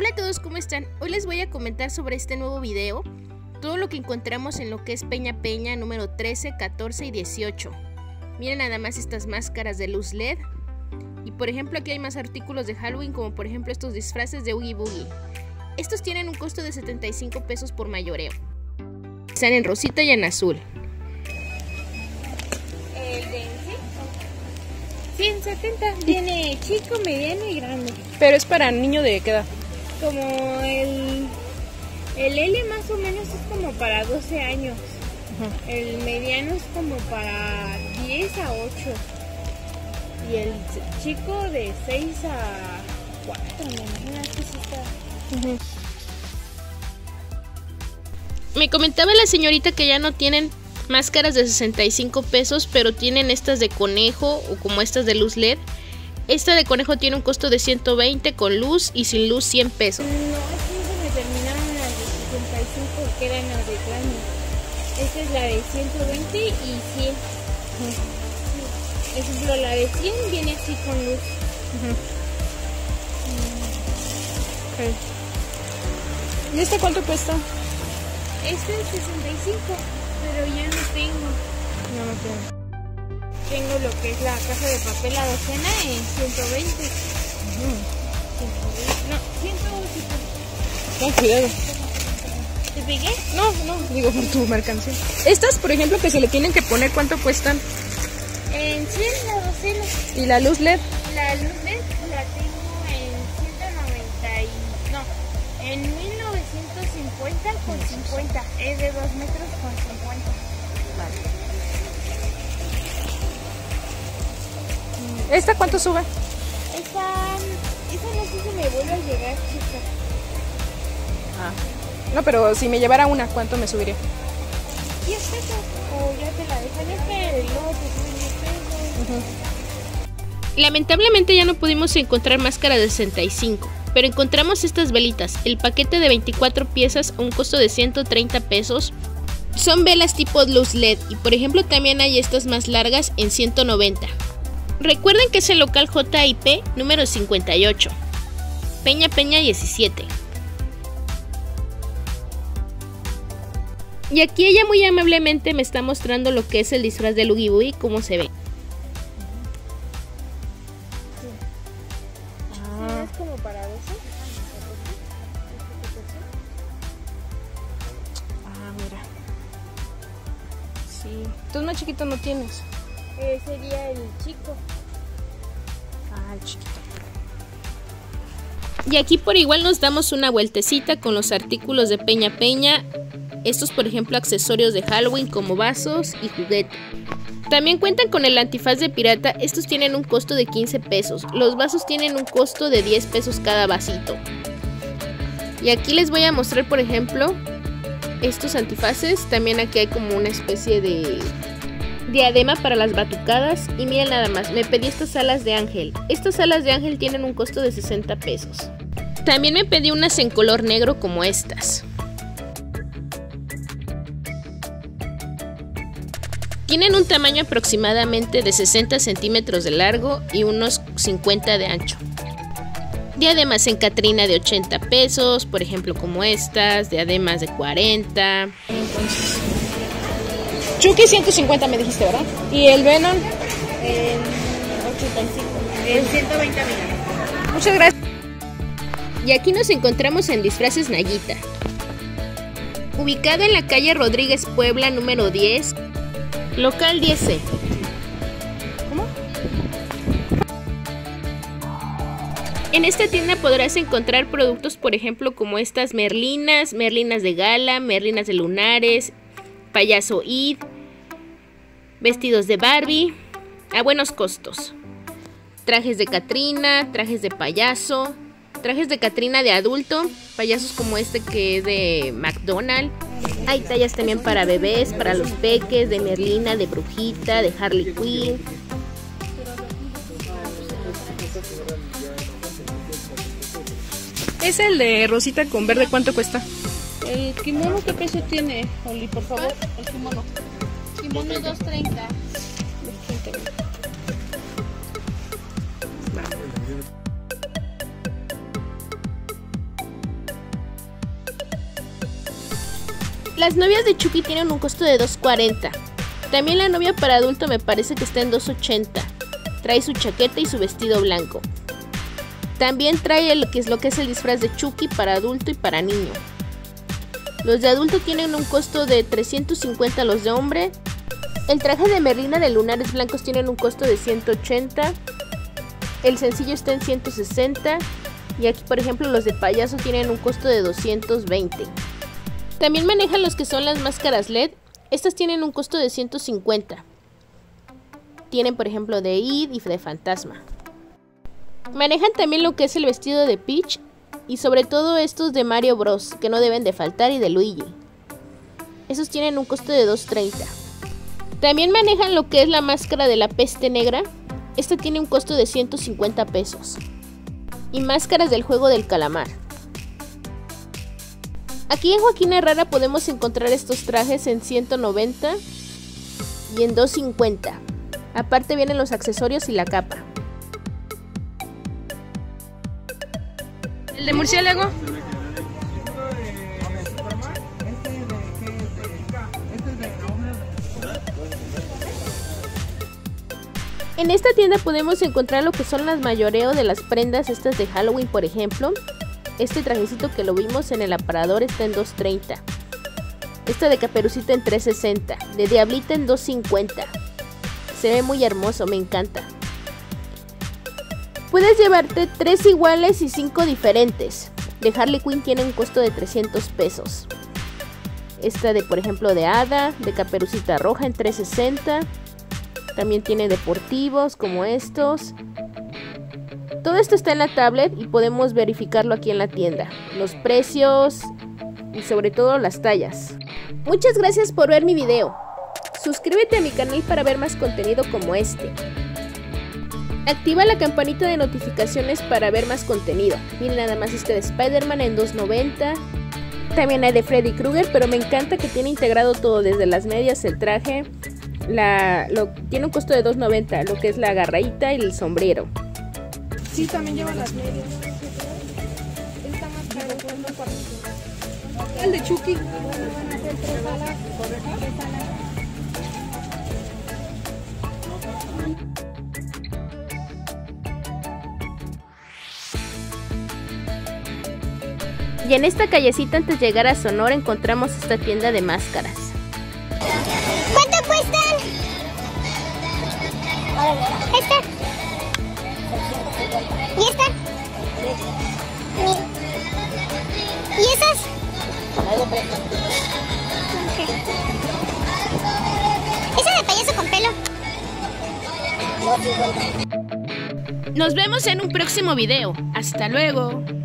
Hola a todos, ¿cómo están? Hoy les voy a comentar sobre este nuevo video, todo lo que encontramos en lo que es Peña Peña número 13, 14 y 18. Miren nada más estas máscaras de luz LED. Y por ejemplo aquí hay más artículos de Halloween, como por ejemplo estos disfraces de Oogie Boogie. Estos tienen un costo de 75 pesos por mayoreo. Están en rosita y en azul. El de 170, viene chico, mediano y grande. Pero es para niño de qué edad? Como el L más o menos es como para 12 años. El mediano es como para 10 a 8. Y el chico de 6 a 4, me imagino que sí está. Me comentaba la señorita que ya no tienen máscaras de 65 pesos, pero tienen estas de conejo o como estas de luz LED. Esta de conejo tiene un costo de 120 con luz y sin luz 100 pesos. No, aquí se me terminaron las de 65 que eran las de grande. Esta es la de 120 y 100. Por ejemplo, la de 100 viene así con luz. Okay. ¿Y este cuánto cuesta? Este es 65, pero ya no tengo. No tengo. Tengo lo que es la Casa de Papel, la docena en 120. No, 150. No, cuidado. ¿Te pegué? No, digo por tu mercancía. Estas, por ejemplo, que se le tienen que poner, ¿cuánto cuestan? En 100 la docena. ¿Y la luz LED? La luz LED la tengo en 190 y... no, en 1950 con 50. Es de 2 metros con 50. Vale. ¿Esta cuánto sube? Esa no sé si me vuelve a llegar, chica. No, pero si me llevara una, ¿cuánto me subiría? 10 pesos. O ya te la dejaré que luego te suben 10 pesos. Lamentablemente ya no pudimos encontrar máscaras de 65, pero encontramos estas velitas. El paquete de 24 piezas a un costo de 130 pesos. Son velas tipo luz LED y por ejemplo también hay estas más largas en 190. Recuerden que es el local JIP número 58, Peña Peña 17. Y aquí ella muy amablemente me está mostrando lo que es el disfraz de Oogie Boogie, cómo se ve. ¿Es como para 12? Mira. Sí. Entonces más chiquito no tienes. Sería el chico. El chiquito. Y aquí por igual nos damos una vueltecita con los artículos de Peña Peña. Estos por ejemplo accesorios de Halloween como vasos y juguetes. También cuentan con el antifaz de pirata. Estos tienen un costo de 15 pesos. Los vasos tienen un costo de 10 pesos cada vasito. Y aquí les voy a mostrar por ejemplo estos antifaces. También aquí hay como una especie de diadema para las batucadas. Y miren nada más, me pedí estas alas de ángel. Estas alas de ángel tienen un costo de 60 pesos. También me pedí unas en color negro como estas. Tienen un tamaño aproximadamente de 60 centímetros de largo y unos 50 de ancho. Diademas en Catrina de 80 pesos, por ejemplo como estas, diademas de 40. Entonces, Chucky 150 me dijiste, ¿verdad? ¿Y el Venom? En 85. En 120 millones. Muchas gracias. Y aquí nos encontramos en Disfraces Nayita. Ubicado en la calle Rodríguez Puebla número 10, local 10C. ¿Cómo? En esta tienda podrás encontrar productos, por ejemplo, como estas merlinas de gala, merlinas de lunares, payaso Id, vestidos de Barbie, a buenos costos. Trajes de Catrina, trajes de payaso, trajes de Catrina de adulto, payasos como este que es de McDonald's. Hay tallas también para bebés, para los peques, de Merlina, de Brujita, de Harley Quinn. Es el de rosita con verde, ¿cuánto cuesta? ¿El kimono qué precio tiene, Oli, por favor? El kimono. Kimono 230. Las novias de Chucky tienen un costo de $2.40. También la novia para adulto me parece que está en $2.80. Trae su chaqueta y su vestido blanco. También trae lo que es el disfraz de Chucky para adulto y para niño. Los de adulto tienen un costo de $350 los de hombre. El traje de Merlina de lunares blancos tienen un costo de $180. El sencillo está en $160. Y aquí por ejemplo los de payaso tienen un costo de $220. También manejan los que son las máscaras LED. Estas tienen un costo de $150. Tienen por ejemplo de It y de fantasma. Manejan también lo que es el vestido de Peach y sobre todo estos de Mario Bros, que no deben de faltar, y de Luigi. Esos tienen un costo de $2.30. También manejan lo que es la máscara de la peste negra. Esta tiene un costo de $150. Y máscaras del juego del calamar. Aquí en Joaquín Herrera podemos encontrar estos trajes en $190 y en $2.50. Aparte vienen los accesorios y la capa. ¿El de murciélago? En esta tienda podemos encontrar lo que son las mayoreo de las prendas estas de Halloween, por ejemplo. Este trajecito que lo vimos en el aparador está en $2.30. Esta de Caperucita en $3.60. De Diablita en $2.50. Se ve muy hermoso, me encanta. Puedes llevarte 3 iguales y 5 diferentes. De Harley Quinn tiene un costo de $300. Esta de por ejemplo de Hada, de Caperucita Roja en $3.60. También tiene deportivos como estos. Todo esto está en la tablet y podemos verificarlo aquí en la tienda. Los precios y sobre todo las tallas. Muchas gracias por ver mi video. Suscríbete a mi canal para ver más contenido como este. Activa la campanita de notificaciones para ver más contenido. Miren nada más este de Spider-Man en $2.90. También hay de Freddy Krueger, pero me encanta que tiene integrado todo, desde las medias, el traje. Tiene un costo de $2.90, lo que es la agarradita y el sombrero. Sí, también lleva las medias. Está más caro, pues no por eso. El de Chucky. Van a hacer 3 alas. Y en esta callecita antes de llegar a Sonora encontramos esta tienda de máscaras. ¿Cuánto cuestan? ¿Esta? ¿Y esta? ¿Y esas? Okay. ¿Esa de payaso con pelo? Nos vemos en un próximo video. Hasta luego.